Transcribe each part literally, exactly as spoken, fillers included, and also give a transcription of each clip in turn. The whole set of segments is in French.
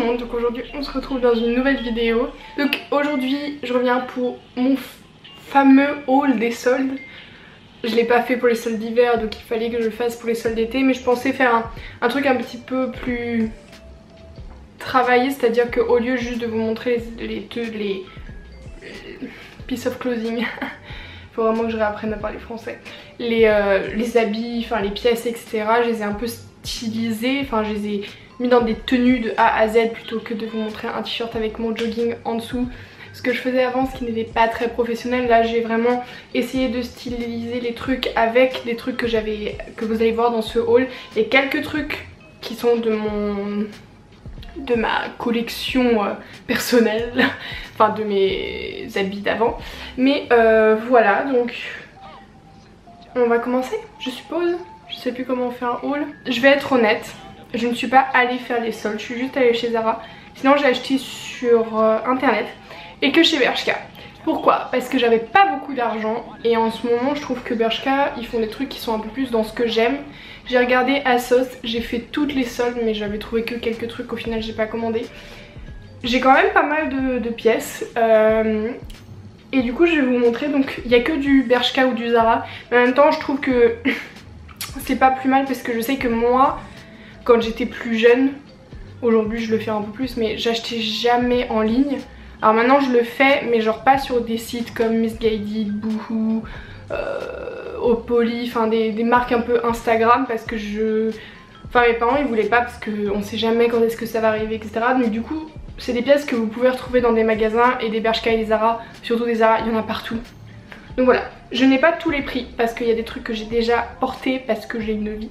monde, donc aujourd'hui on se retrouve dans une nouvelle vidéo. Donc aujourd'hui je reviens pour mon fameux haul des soldes. Je l'ai pas fait pour les soldes d'hiver donc il fallait que je le fasse pour les soldes d'été, mais je pensais faire un, un truc un petit peu plus travaillé, c'est à dire qu'au lieu juste de vous montrer les, les, les, les piece of clothing faut vraiment que je réapprenne à parler français, les, euh, les habits, enfin les pièces etc, je les ai un peu stylisées, enfin je les ai mis dans des tenues de A à Z plutôt que de vous montrer un t-shirt avec mon jogging en dessous, ce que je faisais avant, ce qui n'était pas très professionnel. Là j'ai vraiment essayé de styliser les trucs avec les trucs que j'avais, que vous allez voir dans ce haul, et quelques trucs qui sont de mon de ma collection euh, personnelle, enfin de mes habits d'avant, mais euh, voilà, donc on va commencer je suppose. Je sais plus comment on fait un haul. Je vais être honnête, je ne suis pas allée faire les soldes, je suis juste allée chez Zara. Sinon j'ai acheté sur euh, internet et que chez Bershka. Pourquoi? Parce que j'avais pas beaucoup d'argent et en ce moment je trouve que Bershka ils font des trucs qui sont un peu plus dans ce que j'aime. J'ai regardé ASOS, j'ai fait toutes les soldes mais j'avais trouvé que quelques trucs, au final j'ai pas commandé. J'ai quand même pas mal de, de pièces euh, et du coup je vais vous montrer. Donc il n'y a que du Bershka ou du Zara, mais en même temps je trouve que c'est pas plus mal parce que je sais que moi quand j'étais plus jeune, aujourd'hui je le fais un peu plus, mais j'achetais jamais en ligne. Alors maintenant je le fais mais genre pas sur des sites comme Missguided, Boohoo, euh, Opoly, enfin des, des marques un peu Instagram, parce que je... Enfin mes parents ils voulaient pas parce qu'on sait jamais quand est-ce que ça va arriver etc. Donc du coup c'est des pièces que vous pouvez retrouver dans des magasins, et des Bershka et des Zara, surtout des Zara, il y en a partout. Donc voilà, je n'ai pas tous les prix parce qu'il y a des trucs que j'ai déjà portés parce que j'ai une vie.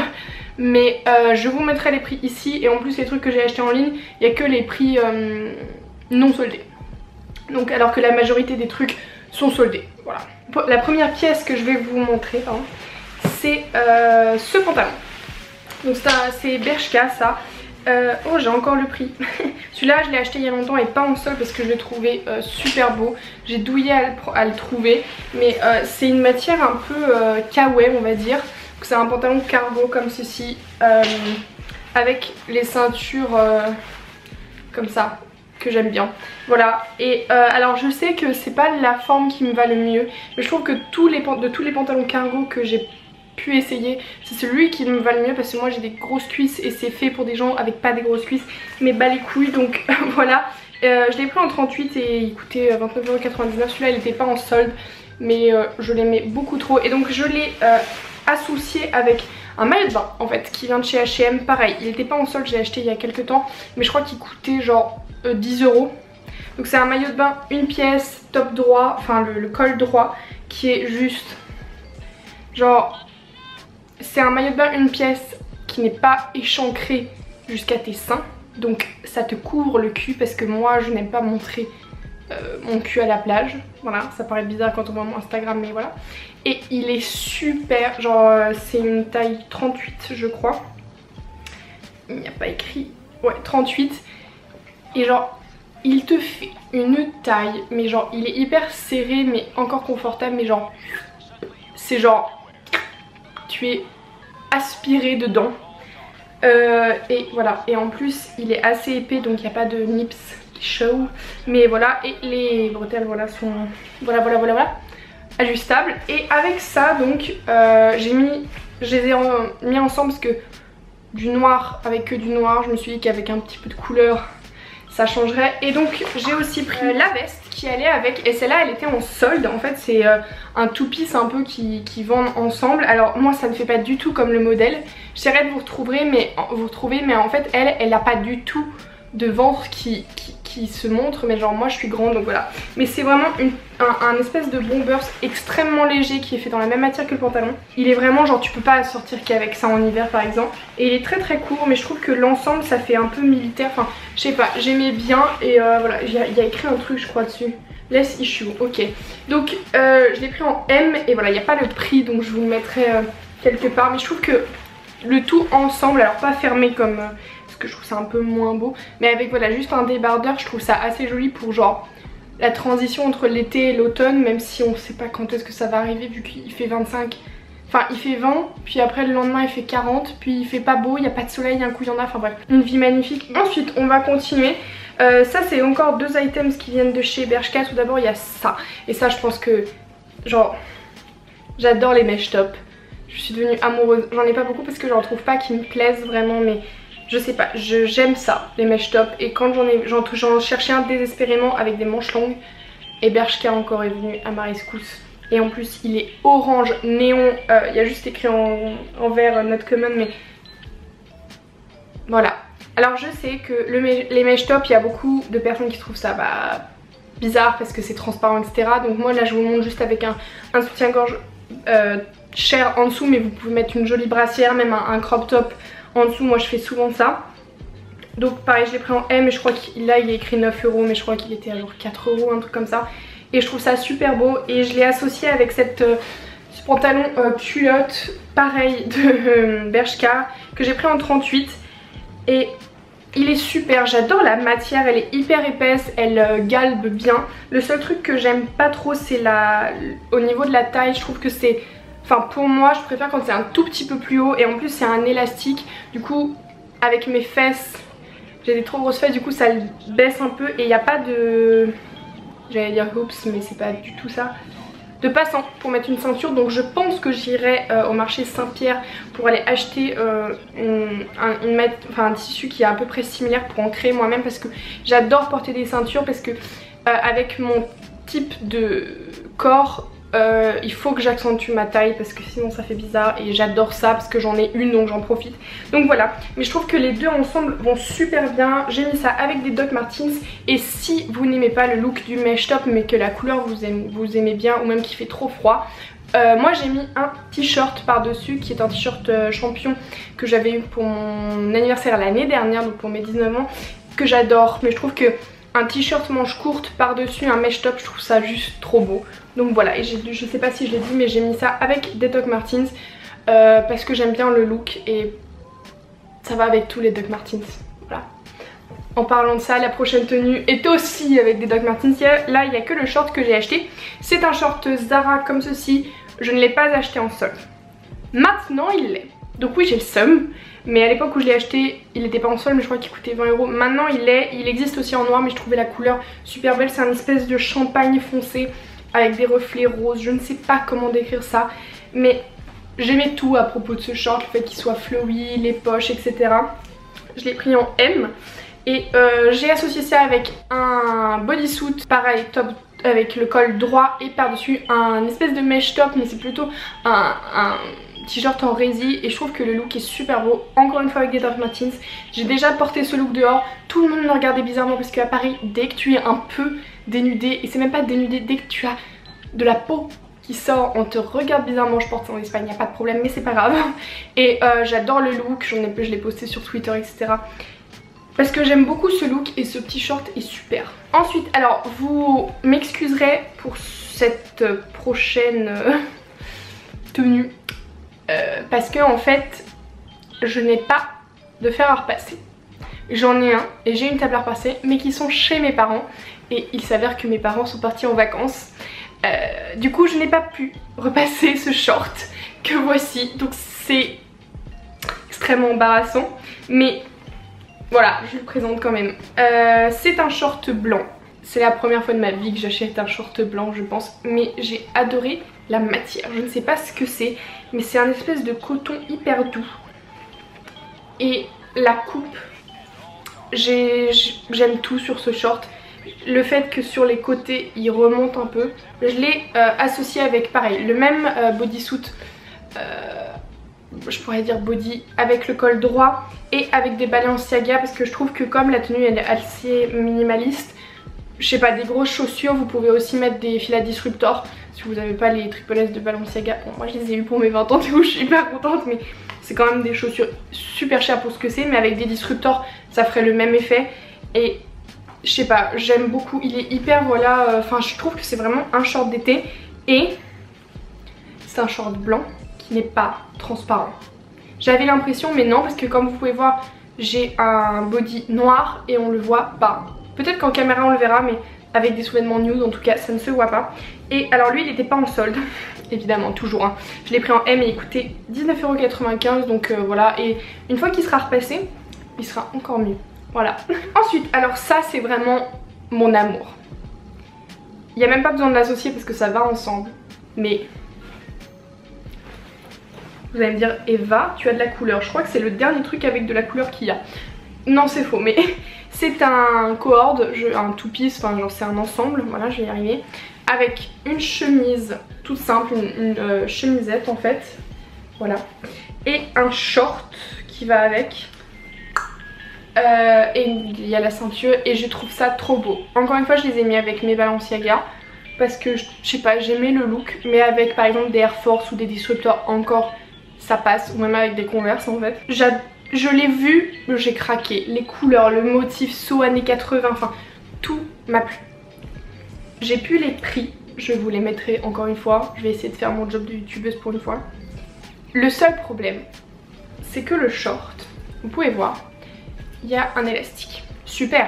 Mais euh, je vous mettrai les prix ici, et en plus les trucs que j'ai achetés en ligne, il n'y a que les prix euh, non soldés. Donc alors que la majorité des trucs sont soldés. Voilà. La première pièce que je vais vous montrer, c'est euh, ce pantalon. Donc c'est Bershka ça. Euh, oh j'ai encore le prix. Celui-là je l'ai acheté il y a longtemps et pas en solde parce que je l'ai trouvé euh, super beau. J'ai douillé à le, à le trouver, mais euh, c'est une matière un peu euh, kawaii on va dire. C'est un pantalon cargo comme ceci, euh, avec les ceintures euh, comme ça, que j'aime bien. Voilà, et euh, alors je sais que c'est pas la forme qui me va le mieux, mais je trouve que tous les, de tous les pantalons cargo que j'ai pu essayer, c'est celui qui me va le mieux, parce que moi j'ai des grosses cuisses et c'est fait pour des gens avec pas des grosses cuisses, mais bas les couilles, donc voilà. Euh, je l'ai pris en trente-huit et il coûtait vingt-neuf euros quatre-vingt-dix-neuf, celui-là il était pas en solde, mais euh, je l'aimais beaucoup trop, et donc je l'ai euh, associé avec un maillot de bain en fait qui vient de chez H et M. Pareil, il était pas en solde, j'ai acheté il y a quelques temps, mais je crois qu'il coûtait genre euh, dix euros. Donc c'est un maillot de bain, une pièce, top droit, enfin le, le col droit, qui est juste genre, c'est un maillot de bain, une pièce qui n'est pas échancré jusqu'à tes seins, donc ça te couvre le cul, parce que moi je n'aime pas montrer euh, mon cul à la plage. Voilà, ça paraît bizarre quand on voit mon Instagram, mais voilà. Et il est super, genre euh, c'est une taille trente-huit je crois. Il n'y a pas écrit, ouais trente-huit. Et genre il te fait une taille, mais genre il est hyper serré mais encore confortable, mais genre c'est genre tu es aspiré dedans. Euh, et voilà, et en plus il est assez épais donc il n'y a pas de nips qui show, mais voilà. Et les bretelles voilà sont voilà voilà voilà voilà ajustables. Et avec ça donc euh, j'ai mis, je les ai en, mis ensemble parce que du noir avec que du noir, je me suis dit qu'avec un petit peu de couleur ça changerait. Et donc j'ai aussi pris euh, la veste qui allait avec, et celle-là elle était en solde. En fait c'est euh, un two-piece un peu qui, qui vendent ensemble. Alors moi ça ne fait pas du tout comme le modèle, j'essaierai de vous retrouver mais, vous retrouver, mais en fait elle, elle n'a pas du tout de ventre qui, qui, qui se montre, mais genre moi je suis grande donc voilà. Mais c'est vraiment une, un, un espèce de bomber extrêmement léger qui est fait dans la même matière que le pantalon. Il est vraiment genre tu peux pas sortir qu'avec ça en hiver par exemple. Et il est très très court, mais je trouve que l'ensemble ça fait un peu militaire, enfin je sais pas, j'aimais bien. Et euh, voilà, il y, y a écrit un truc je crois dessus, less issue, ok. Donc euh, je l'ai pris en M et voilà, il n'y a pas le prix donc je vous le mettrai euh, quelque part. Mais je trouve que le tout ensemble, alors pas fermé comme... Euh, parce que je trouve ça un peu moins beau, mais avec voilà juste un débardeur, je trouve ça assez joli pour genre la transition entre l'été et l'automne, même si on sait pas quand est-ce que ça va arriver vu qu'il fait vingt-cinq Enfin il fait vingt, puis après le lendemain il fait quarante, puis il fait pas beau, il n'y a pas de soleil, un coup il y en a, enfin bref, une vie magnifique. Ensuite on va continuer. Euh, ça c'est encore deux items qui viennent de chez Bershka. Tout d'abord il y a ça, et ça je pense que genre j'adore les mèches top. Je suis devenue amoureuse, j'en ai pas beaucoup parce que j'en trouve pas qui me plaisent vraiment, mais je sais pas, j'aime ça, les mèches top. Et quand j'en ai, j'en cherchais un désespérément avec des manches longues, et Bershka encore est venu à ma rescousse. Et en plus il est orange néon, euh, il y a juste écrit en, en vert euh, not common, mais voilà. Alors je sais que le, les mèches top, il y a beaucoup de personnes qui trouvent ça bah, bizarre parce que c'est transparent, et cetera. Donc moi là je vous montre juste avec un, un soutien-gorge euh, cher en dessous, mais vous pouvez mettre une jolie brassière, même un, un crop top en dessous. Moi je fais souvent ça. Donc pareil je l'ai pris en M et je crois qu'il là il est écrit neuf euros, mais je crois qu'il était à genre quatre euros, un truc comme ça. Et je trouve ça super beau et je l'ai associé avec cette, euh, ce pantalon euh, culotte pareil de euh, Bershka que j'ai pris en trente-huit. Et il est super, j'adore la matière, elle est hyper épaisse, elle euh, galbe bien. Le seul truc que j'aime pas trop c'est la, au niveau de la taille, je trouve que c'est, enfin pour moi je préfère quand c'est un tout petit peu plus haut. Et en plus c'est un élastique, du coup avec mes fesses, j'ai des trop grosses fesses, du coup ça baisse un peu. Et il n'y a pas de, j'allais dire hoops mais c'est pas du tout ça, de passant pour mettre une ceinture. Donc je pense que j'irai euh, au marché Saint-Pierre pour aller acheter euh, une, un, une, enfin, un tissu qui est à peu près similaire pour en créer moi-même, parce que j'adore porter des ceintures, parce que euh, avec mon type de corps euh, il faut que j'accentue ma taille parce que sinon ça fait bizarre, et j'adore ça parce que j'en ai une donc j'en profite. Donc voilà, mais je trouve que les deux ensemble vont super bien. J'ai mis ça avec des Doc Martens, et si vous n'aimez pas le look du mesh top mais que la couleur vous, aime, vous aimez bien, ou même qu'il fait trop froid, euh, moi j'ai mis un t-shirt par dessus qui est un t-shirt euh, champion que j'avais eu pour mon anniversaire l'année dernière, donc pour mes dix-neuf ans, que j'adore. Mais je trouve que un t-shirt manche courte par dessus un mesh top, je trouve ça juste trop beau. Donc voilà, et je sais pas si je l'ai dit mais j'ai mis ça avec des Doc Martens euh, parce que j'aime bien le look et ça va avec tous les Doc Martens. Voilà. En parlant de ça, la prochaine tenue est aussi avec des Doc Martens. Là il n'y a que le short que j'ai acheté. C'est un short Zara comme ceci. Je ne l'ai pas acheté en solde. Maintenant il l'est. Donc oui j'ai le seum. Mais à l'époque où je l'ai acheté il n'était pas en solde, mais je crois qu'il coûtait vingt euros. Maintenant il l'est. Il existe aussi en noir, mais je trouvais la couleur super belle. C'est un espèce de champagne foncé avec des reflets roses. Je ne sais pas comment décrire ça, mais j'aimais tout à propos de ce short. Le fait qu'il soit flowy, les poches, et cetera. Je l'ai pris en M. Et euh, j'ai associé ça avec un bodysuit, pareil, top avec le col droit et par-dessus un espèce de mesh top, mais c'est plutôt un, un t-shirt en rési, et je trouve que le look est super beau. Encore une fois avec des Doc Martens. J'ai déjà porté ce look dehors, tout le monde me regardait bizarrement parce qu'à Paris, dès que tu es un peu dénudé, et c'est même pas dénudé, dès que tu as de la peau qui sort, on te regarde bizarrement. Je porte ça en Espagne, il n'y a pas de problème, mais c'est pas grave. Et euh, j'adore le look, j'en ai, je l'ai posté sur Twitter, et cetera. Parce que j'aime beaucoup ce look et ce petit short est super. Ensuite, alors vous m'excuserez pour cette prochaine euh, tenue. Euh, parce que en fait, je n'ai pas de fer à repasser. J'en ai un et j'ai une table à repasser, mais qui sont chez mes parents. Et il s'avère que mes parents sont partis en vacances. Euh, du coup, je n'ai pas pu repasser ce short que voici. Donc c'est extrêmement embarrassant. Mais voilà, je le présente quand même. Euh, c'est un short blanc. C'est la première fois de ma vie que j'achète un short blanc, je pense. Mais j'ai adoré la matière. Je ne sais pas ce que c'est, mais c'est un espèce de coton hyper doux. Et la coupe, j'aime tout sur ce short. Le fait que sur les côtés il remonte un peu. Je l'ai euh, associé avec pareil, le même euh, bodysuit. Euh, je pourrais dire body avec le col droit et avec des Balenciaga, parce que je trouve que comme la tenue elle est assez minimaliste, je sais pas, des grosses chaussures. Vous pouvez aussi mettre des Fila Disruptor si vous n'avez pas les triple S de Balenciaga. Bon, moi je les ai eu pour mes vingt ans, du coup je suis hyper contente, mais c'est quand même des chaussures super chères pour ce que c'est. Mais avec des Disruptor ça ferait le même effet. Et je sais pas, j'aime beaucoup, il est hyper, voilà, enfin euh, je trouve que c'est vraiment un short d'été. Et c'est un short blanc qui n'est pas transparent. J'avais l'impression, mais non, parce que comme vous pouvez voir, j'ai un body noir et on le voit pas. Peut-être qu'en caméra on le verra, mais avec des sous-vêtements nude en tout cas ça ne se voit pas. Et alors lui il n'était pas en solde, évidemment toujours hein. Je l'ai pris en M et il coûtait dix-neuf euros quatre-vingt-quinze, donc euh, voilà. Et une fois qu'il sera repassé, il sera encore mieux, voilà. Ensuite, alors ça c'est vraiment mon amour. Il n'y a même pas besoin de l'associer parce que ça va ensemble, mais vous allez me dire Eva, tu as de la couleur. Je crois que c'est le dernier truc avec de la couleur qu'il y a. Non c'est faux, mais c'est un cord, un two-piece, enfin genre c'est un ensemble, voilà je vais y arriver. Avec une chemise toute simple, une, une euh, chemisette en fait, voilà. Et un short qui va avec. Euh, et il y a la ceinture et je trouve ça trop beau. Encore une fois je les ai mis avec mes Balenciaga. Parce que je sais pas, j'aimais le look. Mais avec par exemple des Air Force ou des Disruptors encore ça passe, ou même avec des Converse en fait. Je l'ai vu, j'ai craqué. Les couleurs, le motif saut années quatre-vingts, enfin tout m'a plu. J'ai pu les prix, je vous les mettrai encore une fois. Je vais essayer de faire mon job de youtubeuse pour une fois. Le seul problème, c'est que le short, vous pouvez voir, il y a un élastique. Super.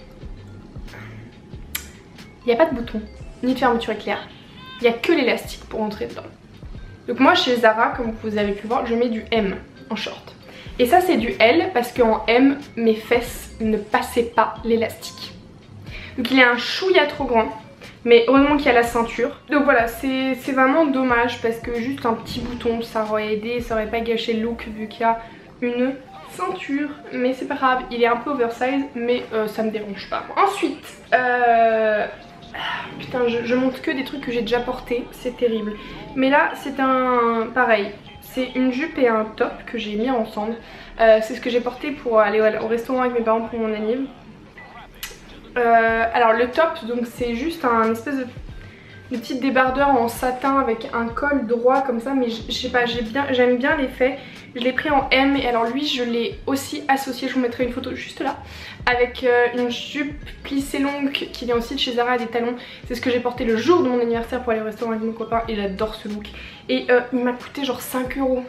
Il n'y a pas de bouton, ni de fermeture éclair. Il n'y a que l'élastique pour entrer dedans. Donc moi chez Zara, comme vous avez pu voir, je mets du M en short. Et ça c'est du L parce qu'en M, mes fesses ne passaient pas l'élastique. Donc il est un chouïa trop grand, mais heureusement qu'il y a la ceinture. Donc voilà, c'est vraiment dommage parce que juste un petit bouton, ça aurait aidé, ça aurait pas gâché le look vu qu'il y a une ceinture. Mais c'est pas grave, il est un peu oversize, mais euh, ça me dérange pas. Ensuite, euh... putain, je, je montre que des trucs que j'ai déjà portés, c'est terrible. Mais là, c'est un... pareil, c'est une jupe et un top que j'ai mis ensemble. Euh, c'est ce que j'ai porté pour aller au, au restaurant avec mes parents pour mon anniv. Euh, alors le top, donc c'est juste un espèce de, de petit débardeur en satin avec un col droit comme ça. Mais je sais pas, j'aime bien l'effet. Je l'ai pris en M et alors lui je l'ai aussi associé, je vous mettrai une photo juste là, avec euh, une jupe plissée longue qui vient aussi de chez Zara à des talons. C'est ce que j'ai porté le jour de mon anniversaire pour aller au restaurant avec mon copain et j'adore ce look. Et euh, il m'a coûté genre cinq euros.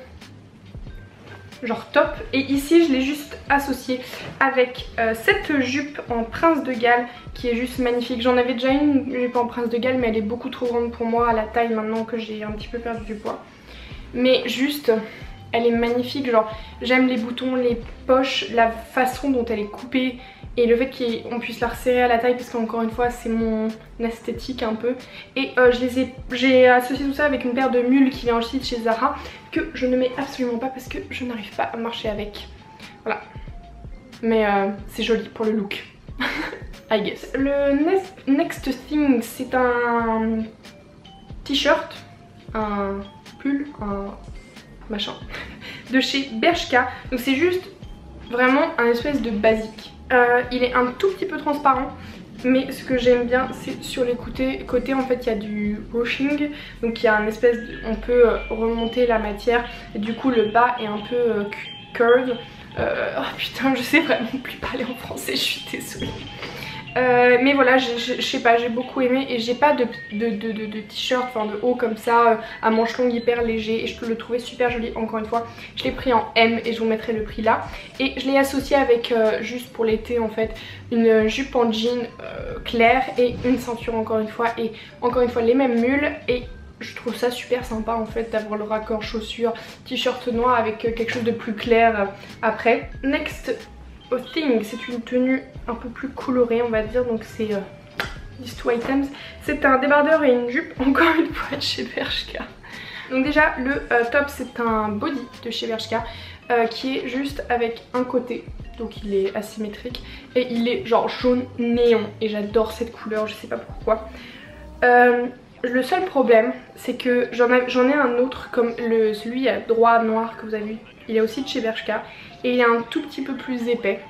Genre top. Et ici je l'ai juste associé avec euh, cette jupe en Prince de Galles qui est juste magnifique. J'en avais déjà une jupe en Prince de Galles mais elle est beaucoup trop grande pour moi à la taille maintenant que j'ai un petit peu perdu du poids. Mais juste... elle est magnifique, genre j'aime les boutons, les poches, la façon dont elle est coupée et le fait qu'on puisse la resserrer à la taille parce qu'encore une fois c'est mon esthétique un peu. Et euh, je les ai, j'ai associé tout ça avec une paire de mules qui vient aussi de chez Zara que je ne mets absolument pas parce que je n'arrive pas à marcher avec. Voilà. Mais euh, c'est joli pour le look. I guess. Le next, next thing c'est un t-shirt, un pull, un... machin de chez Bershka. Donc c'est juste vraiment un espèce de basique. Euh, il est un tout petit peu transparent mais ce que j'aime bien c'est sur les côtés, côtés en fait il y a du ruching. Donc il y a un espèce de, on peut remonter la matière et du coup le bas est un peu euh, curve. Euh, oh putain je sais vraiment plus parler en français, je suis désolée. Euh, mais voilà, je sais pas, j'ai beaucoup aimé et j'ai pas de, de, de, de, de t-shirt, enfin de haut comme ça, euh, à manches longues hyper léger et je peux le trouver super joli. Encore une fois, je l'ai pris en M et je vous mettrai le prix là. Et je l'ai associé avec, euh, juste pour l'été en fait, une jupe en jean euh, clair et une ceinture encore une fois. Et encore une fois les mêmes mules et je trouve ça super sympa en fait d'avoir le raccord chaussures, t-shirt noir avec euh, quelque chose de plus clair euh, après. Next thing, c'est une tenue un peu plus colorée on va dire, donc c'est euh, these two items. C'est un débardeur et une jupe encore une fois de chez Bershka. Donc déjà le euh, top c'est un body de chez Bershka euh, qui est juste avec un côté, donc il est asymétrique et il est genre jaune néon et j'adore cette couleur, je sais pas pourquoi. Euh, le seul problème c'est que j'en ai un autre comme le, celui à droit noir que vous avez vu, il est aussi de chez Bershka et il est un tout petit peu plus épais.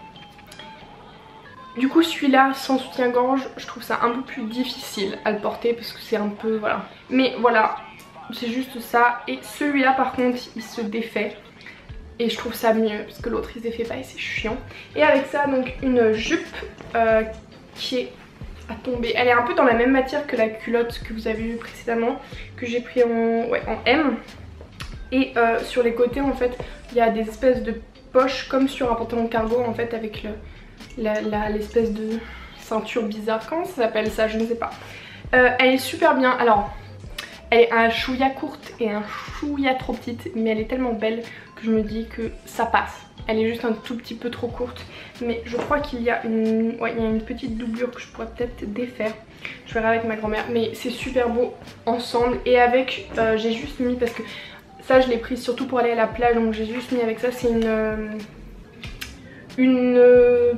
Du coup celui-là sans soutien-gorge je trouve ça un peu plus difficile à le porter parce que c'est un peu voilà. Mais voilà, c'est juste ça. Et celui-là par contre il se défait et je trouve ça mieux parce que l'autre il se défait pas et c'est chiant. Et avec ça donc une jupe euh, qui est à tomber. Elle est un peu dans la même matière que la culotte que vous avez vu précédemement que j'ai pris en, ouais, en M. Et euh, sur les côtés en fait il y a des espèces de poches comme sur un pantalon cargo en fait avec le l'espèce de ceinture bizarre, comment ça s'appelle ça, je ne sais pas. Euh, elle est super bien, alors Elle est un chouïa courte et un chouïa trop petite, mais elle est tellement belle que je me dis que ça passe. Elle est juste un tout petit peu trop courte, mais je crois qu'il y a une, ouais, il y a une petite doublure que je pourrais peut-être défaire. Je verrai avec ma grand-mère, mais c'est super beau ensemble. Et avec, euh, j'ai juste mis, parce que ça je l'ai prise surtout pour aller à la plage, donc j'ai juste mis avec ça. C'est une, euh, une, euh,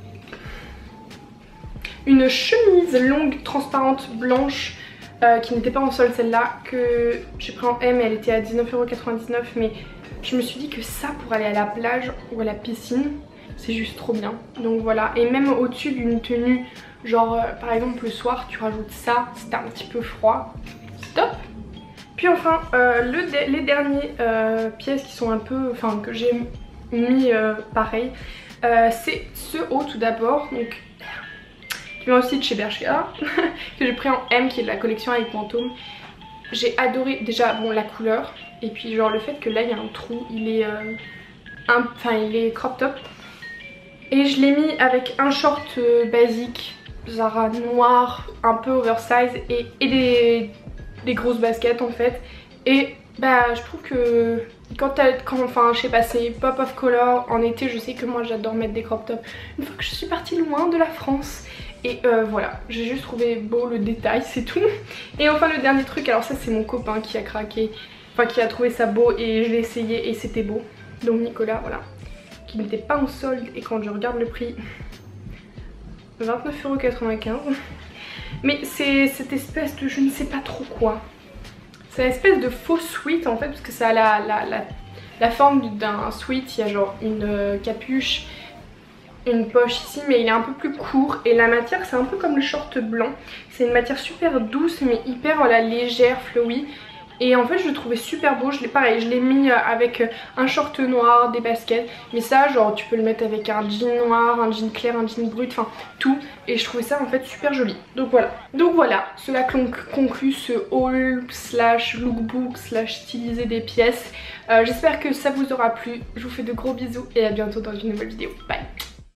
une chemise longue, transparente, blanche, euh, qui n'était pas en solde celle-là, que j'ai pris en M, elle était à dix-neuf euros quatre-vingt-dix-neuf, mais je me suis dit que ça pour aller à la plage ou à la piscine, c'est juste trop bien. Donc voilà, et même au-dessus d'une tenue, genre euh, par exemple le soir tu rajoutes ça, c'était un petit peu froid, c'est top. Puis enfin euh, le de les dernières euh, pièces qui sont un peu, enfin que j'ai mis euh, pareil, euh, c'est ce haut tout d'abord, donc qui vient aussi de chez Bershka, que j'ai pris en M, qui est de la collection avec Pantôme. J'ai adoré déjà bon la couleur, et puis genre le fait que là il y a un trou, il est, euh, un, enfin il est crop top. Et je l'ai mis avec un short euh, basique, Zara noir, un peu oversize et, et des, des grosses baskets en fait. Et bah je trouve que quand, quand enfin je sais pas, c'est pop of color en été, je sais que moi j'adore mettre des crop tops. Une fois que je suis partie loin de la France. Et euh, voilà, j'ai juste trouvé beau le détail, c'est tout. Et enfin le dernier truc, alors ça c'est mon copain qui a craqué, enfin qui a trouvé ça beau et je l'ai essayé et c'était beau. Donc Nicolas, voilà, qui n'était pas en solde et quand je regarde le prix, vingt-neuf euros quatre-vingt-quinze. Mais c'est cette espèce de je ne sais pas trop quoi. C'est une espèce de faux sweat en fait, parce que ça a la, la, la, la forme d'un sweat, il y a genre une euh, capuche, une poche ici, mais il est un peu plus court et la matière c'est un peu comme le short blanc. C'est une matière super douce mais hyper voilà, légère, flowy. Et en fait je le trouvais super beau, je l'ai pareil, je l'ai mis avec un short noir, des baskets. Mais ça genre tu peux le mettre avec un jean noir, un jean clair, un jean brut, enfin tout. Et je trouvais ça en fait super joli. Donc voilà, donc voilà, cela conclut ce haul slash lookbook slash stylisé des pièces. euh, J'espère que ça vous aura plu, je vous fais de gros bisous et à bientôt dans une nouvelle vidéo, bye.